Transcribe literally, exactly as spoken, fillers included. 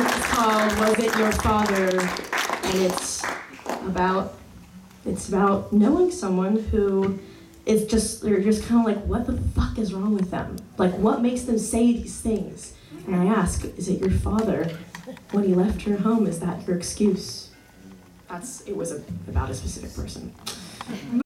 is called Was It Your Father? And it's about it's about knowing someone who is just they're just kind of like, what the fuck is wrong with them? Like, what makes them say these things? And I ask, is it your father? When he left your home, is that your excuse? That's it was a, about a specific person.